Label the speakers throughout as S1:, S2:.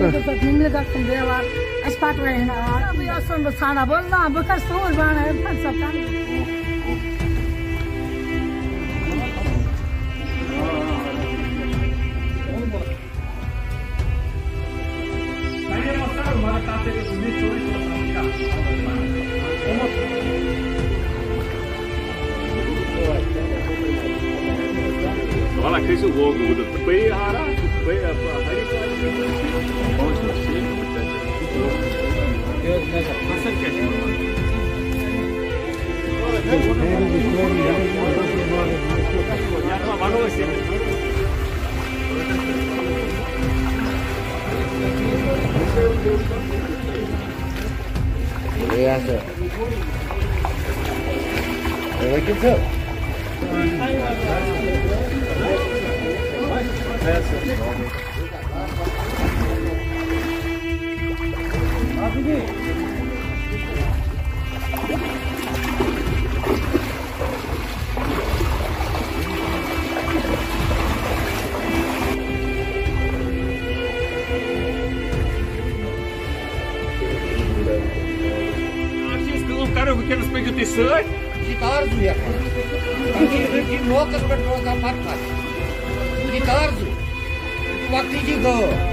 S1: Mingli gakın diye var. Aspat var yine. Bu aslında sana bozma. Bu kadar soğur bana. Hep saptan.
S2: Olha que isso logo do pai hara, pai apa hari pahunch se eu asal क्या यार मानो ऐसे
S3: ये ऐसे ये कितना
S2: Cara, eu quero pegar o tecido.
S3: Gitar do ya. Ini lokas berdoa patpat. Gitar do. Waktu juga.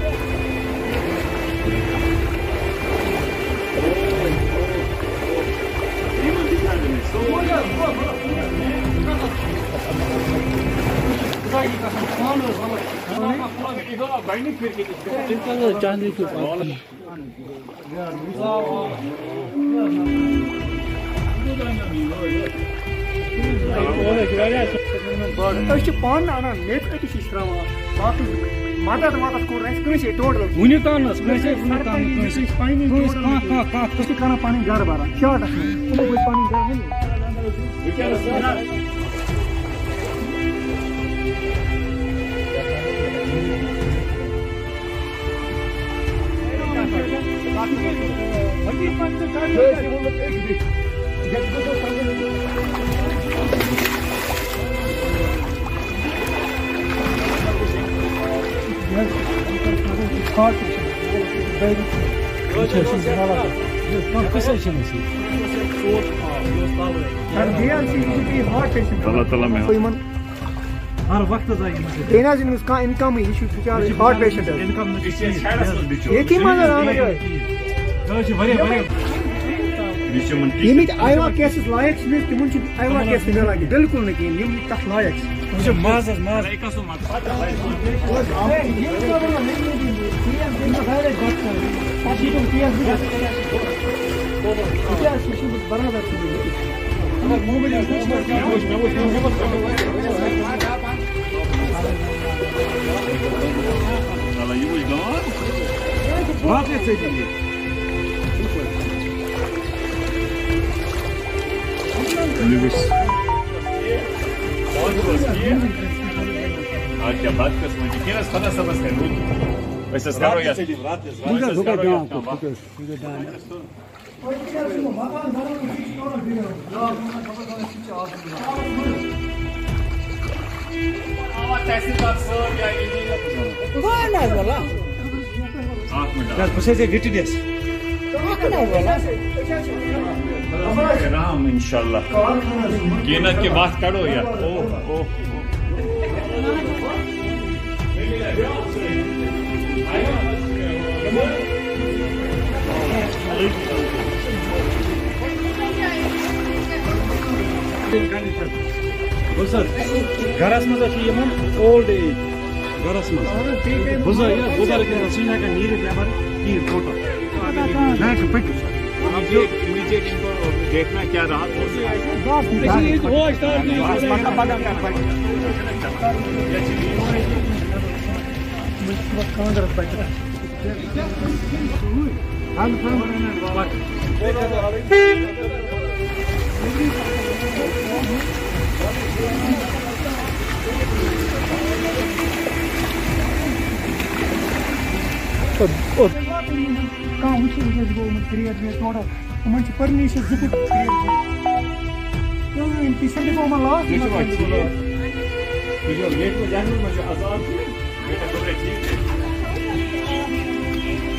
S1: पान आना नेट कटी सिस्टम बाकी मदद को रेस कैसे टोटल
S4: मुनि तानस कैसे मुनि तानस कैसे
S1: पानी कैसे खाना पानी घर बारा शॉट है कोई पानी घर नहीं
S4: हर वक्त
S1: देना इसका income issue heart patient
S4: income
S1: एक ही मजा यमित आयवा केसेस लायक तिमन आयवा केस मिलान बिल्कुल न कहीं यम तथ लायक
S4: माज
S2: Aqui a básica são pequenas, todas essas canudas. Essas garotas. Ram इंशाल्लाह कीनत की बात करो यार ओ
S4: घरस मज ओल्ड एज घरस मज बुजुर्ग का नीर नेबर की फोटो
S2: इमीडिएट इनको देखना क्या रहा
S1: permission to put
S2: create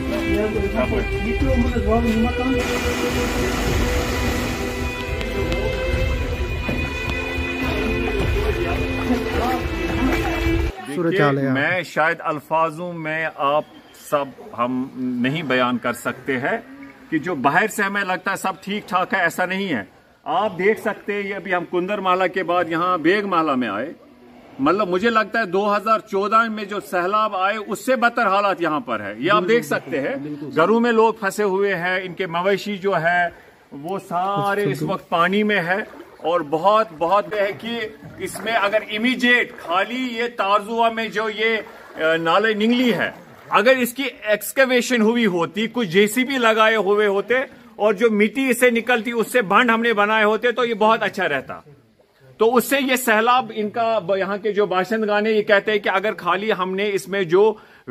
S2: देखिए, मैं शायद अल्फाजों में आप सब हम नहीं बयान कर सकते हैं कि जो बाहर से हमें लगता है सब ठीक ठाक है, ऐसा नहीं है। आप देख सकते हैं, ये अभी हम कुंदरमाला के बाद यहाँ बेगमाला में आए, मतलब मुझे लगता है 2014 में जो सैलाब आए उससे बदतर हालात यहाँ पर है। ये आप देख सकते हैं, घरों में लोग फंसे हुए हैं, इनके मवेशी जो है वो सारे इस वक्त पानी में है। और बहुत है कि इसमें अगर इमीडिएट खाली ये तारजुआ में जो ये नाले निंगली है, अगर इसकी एक्सकवेशन हुई होती, कुछ जेसीबी लगाए हुए होते और जो मिट्टी इससे निकलती उससे बंड हमने बनाए होते तो ये बहुत अच्छा रहता। तो उससे ये सैलाब, इनका यहाँ के जो बाशिंदगान ये कहते हैं कि अगर खाली हमने इसमें जो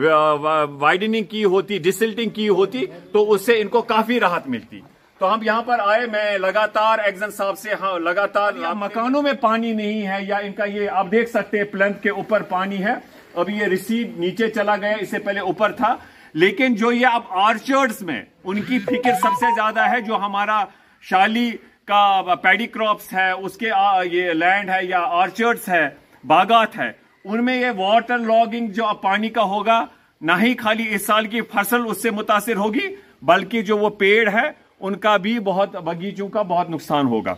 S2: वाइडनिंग की होती, डिसिल्टिंग की होती तो उससे इनको काफी राहत मिलती। तो हम यहाँ पर आए, मैं लगातार एक्जन साहब से, हाँ लगातार, मकानों में पानी नहीं है या इनका ये आप देख सकते हैं प्लंथ के ऊपर पानी है, अभी ये रिसीड नीचे चला गया, इससे पहले ऊपर था। लेकिन जो ये अब ऑर्चर्ड्स में उनकी फिक्र सबसे ज्यादा है, जो हमारा शाली का पैडी क्रॉप्स है, उसके ये लैंड है या ऑर्चर्ड्स है, बागात है, उनमें ये वाटर लॉगिंग जो अब पानी का होगा, ना ही खाली इस साल की फसल उससे मुतासिर होगी बल्कि जो वो पेड़ है उनका भी बहुत, बगीचों का बहुत नुकसान होगा।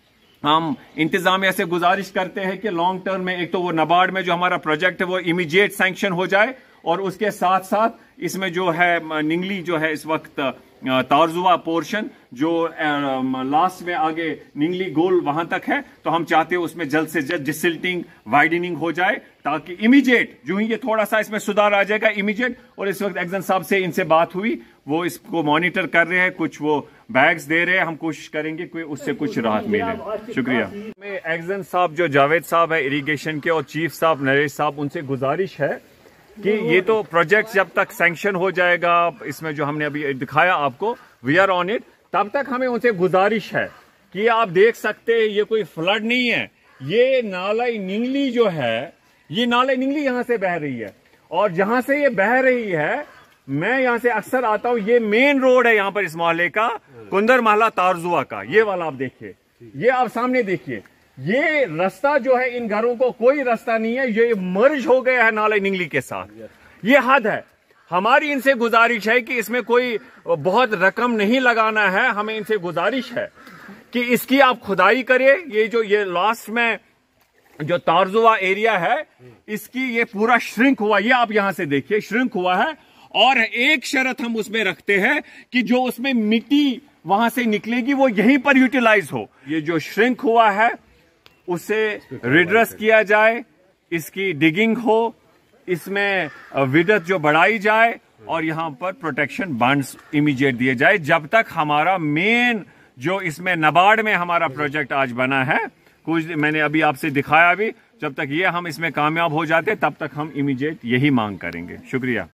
S2: हम इंतजामिया से गुजारिश करते हैं कि लॉन्ग टर्म में एक तो वो नाबार्ड में जो हमारा प्रोजेक्ट है वो इमीडिएट सैंक्शन हो जाए और उसके साथ साथ इसमें जो है निंगली जो है इस वक्त तारजुआ पोर्शन जो लास्ट में आगे निंगली गोल वहां तक है, तो हम चाहते हैं उसमें जल्द से जल्द डिसिल्टिंग, वाइडनिंग हो जाए ताकि इमीडिएट जो ही ये थोड़ा सा इसमें सुधार आ जाएगा इमीडिएट। और इस वक्त एक्जन साहब से इनसे बात हुई, वो इसको मॉनिटर कर रहे हैं, कुछ वो बैग्स दे रहे हैं, हम कोशिश करेंगे कि उससे कुछ राहत मिले। शुक्रिया। में एक्जन साहब जो जावेद साहब है इरिगेशन के और चीफ साहब नरेश साहब, उनसे गुजारिश है कि ये तो प्रोजेक्ट जब तक सैंक्शन हो जाएगा, इसमें जो हमने अभी दिखाया आपको, वी आर ऑन इट, तब तक हमें उनसे गुजारिश है कि आप देख सकते हैं ये कोई फ्लड नहीं है, ये नाला निंगली जो है, ये नाला निंगली यहां से बह रही है और जहां से ये बह रही है, मैं यहां से अक्सर आता हूं, ये मेन रोड है यहां पर इस मोहल्ले का, कुंदरमाला तारजुआ का, ये वाला आप देखिए, ये आप सामने देखिए, ये रास्ता जो है इन घरों को कोई रास्ता नहीं है, ये मर्ज हो गया है नाले निंगली के साथ, ये हद है। हमारी इनसे गुजारिश है कि इसमें कोई बहुत रकम नहीं लगाना है, हमें इनसे गुजारिश है कि इसकी आप खुदाई करिए, ये जो ये लास्ट में जो तारजुआ एरिया है इसकी ये पूरा श्रिंक हुआ, ये आप यहां से देखिए श्रिंक हुआ है। और एक शर्त हम उसमें रखते हैं कि जो उसमें मिट्टी वहां से निकलेगी वो यहीं पर यूटिलाइज हो, ये जो श्रिंक हुआ है उसे रिड्रेस किया जाए, इसकी डिगिंग हो, इसमें विड्थ जो बढ़ाई जाए और यहां पर प्रोटेक्शन बंड्स इमीडिएट दिए जाए, जब तक हमारा मेन जो इसमें नाबार्ड में हमारा प्रोजेक्ट आज बना है, कुछ मैंने अभी आपसे दिखाया भी, जब तक ये हम इसमें कामयाब हो जाते तब तक हम इमीडिएट यही मांग करेंगे। शुक्रिया।